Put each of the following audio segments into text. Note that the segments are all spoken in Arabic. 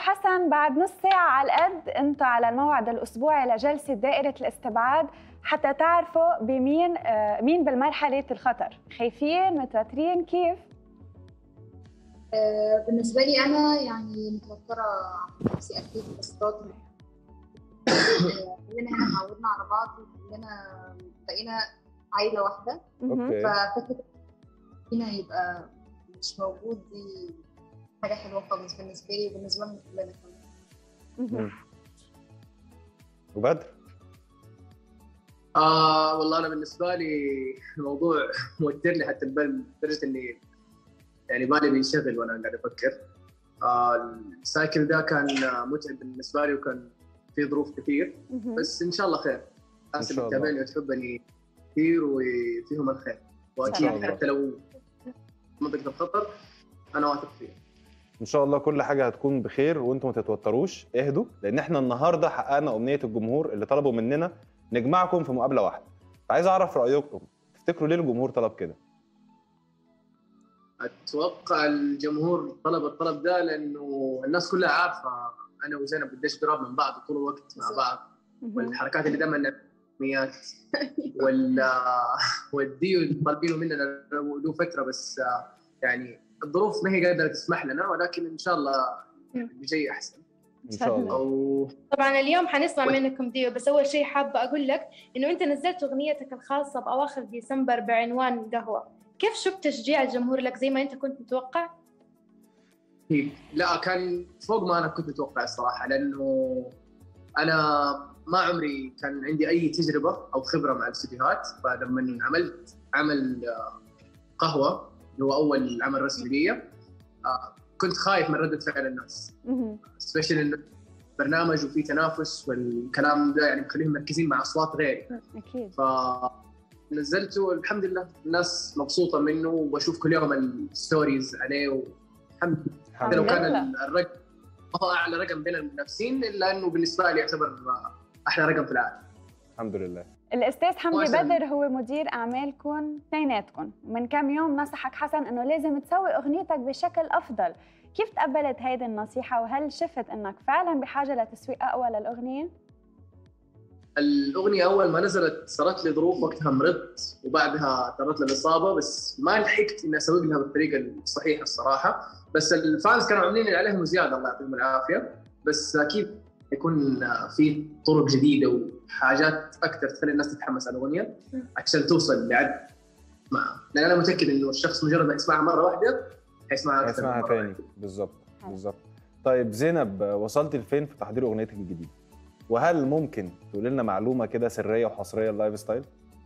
حسن، بعد نص ساعة على القد انتم على الموعد الأسبوعي لجلسة دائرة الاستبعاد حتى تعرفوا بمين مين بالمرحلة الخطر. خايفين؟ متوترين؟ كيف؟ بالنسبة لي أنا يعني متوترة عن نفسي أكيد، بس راضية. كلنا هنا اتعودنا على بعض وكلنا بقينا عائلة واحدة. ففكرة فينا يبقى مش موجود دي حاجة حلوة خالص بالنسبة لي وبالنسبة لنا كلنا كمان. وبدر؟ والله أنا بالنسبة لي الموضوع موترني حتى البال، لدرجة إني يعني بالي بينشغل وأنا قاعد أفكر. السايكل ده كان متعب بالنسبة لي وكان في ظروف كثير، بس إن شاء الله خير. الناس اللي تتابعني وتحبني كثير وفيهم الخير، وأكيد حتى لو منطقة الخطر أنا واثق فيها. إن شاء الله كل حاجة هتكون بخير وأنتم ما تتوتروش، اهدوا، لأن إحنا النهاردة حققنا أمنية الجمهور اللي طلبوا مننا نجمعكم في مقابلة واحدة. عايز أعرف رأيكم، تفتكروا ليه الجمهور طلب كده؟ أتوقع الجمهور طلب الطلب ده لأنه الناس كلها عارفة أنا وزينب قديش قراب من بعض طول الوقت مع بعض، والحركات اللي دائما نعملها والديو اللي طالبينه مننا له فترة، بس يعني الظروف ما هي قادرة تسمح لنا، ولكن إن شاء الله بيجي أحسن إن شاء الله. طبعا اليوم حنسمع منكم ديو، بس أول شيء حابة أقول لك إنه أنت نزلت أغنيتك الخاصة بأواخر ديسمبر بعنوان قهوة. كيف شفت تشجيع الجمهور لك زي ما أنت كنت متوقع؟ لا، كان فوق ما أنا كنت متوقع الصراحة، لأنه أنا ما عمري كان عندي أي تجربة أو خبرة مع الاستديوهات. فلما عملت عمل قهوة اللي هو أول عمل رسمي لي، كنت خايف من ردة فعل الناس، سبيشال إنه برنامج وفي تنافس والكلام ده يعني مخليهم مركزين مع أصوات غيري. أكيد. فنزلته والحمد لله الناس مبسوطة منه، وبشوف كل يوم الستوريز عليه، والحمد لله. لو كان الرقم هو أعلى رقم بين المنافسين، إلا إنه بالنسبة لي يعتبر أحلى رقم في العالم. الحمد لله. الأستاذ حمدي بدر هو مدير أعمالكم اثنيناتكم، ومن كم يوم نصحك حسن إنه لازم تسوي أغنيتك بشكل أفضل. كيف تقبلت هيدي النصيحة، وهل شفت إنك فعلاً بحاجة لتسويق أقوى للأغنية؟ الأغنية أول ما نزلت صارت لي ظروف، وقتها مرضت وبعدها تعرضت للإصابة، بس ما لحقت إني أسوق لها بالطريقة الصحيحة الصراحة. بس الفانز كانوا عاملين اللي عليهم زيادة، الله يعطيهم العافية. بس أكيد يكون في طرق جديدة وحاجات أكثر تخلي الناس تتحمس على الأغنية عشان توصل لعد معها، لأن أنا متأكد إنه الشخص مجرد ما يسمعها مرة واحدة هيسمعها أكثر هيسمعها تاني. بالظبط. طيب زينب، وصلت لفين في تحضير أغنيتك الجديدة؟ وهل ممكن تقول لنا معلومة كده سرية وحصرية اللايف ستايل؟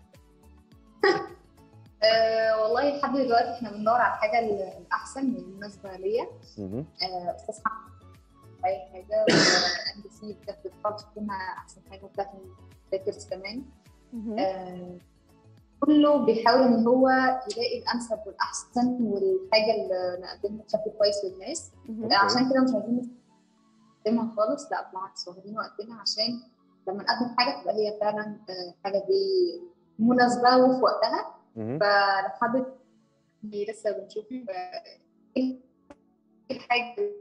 والله لحد دلوقتي احنا بندور على الحاجة الأحسن بالنسبة ليا. أستاذ حمد أي حاجة، وMBC بجد بتحاول تكون أحسن حاجة، وبتاعت الريكوردز كمان. كله بيحاول إن هو يلاقي الأنسب والأحسن والحاجة اللي نقدمها بشكل كويس للناس. عشان كده مش عايزين نقدمها خالص، لا بالعكس واخدين وقتنا عشان لما نقدم حاجة تبقى هي فعلا الحاجة دي مناسبة وفي وقتها. فلحد لسه بنشوف ايه الحاجة.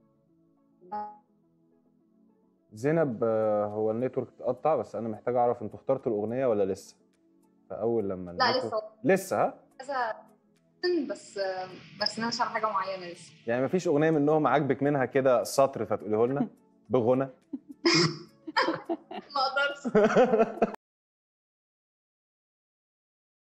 زينب، هو النتورك اتقطع، بس انا محتاج اعرف انتوا اخترتوا الاغنيه ولا لسه؟ فاول لما لا لسه ها؟ بس ما رسمناش على حاجه معينه لسه. يعني مفيش اغنيه منهم عاجبك منها كده سطر فتقوليه لنا بغنى؟ ما اقدرش.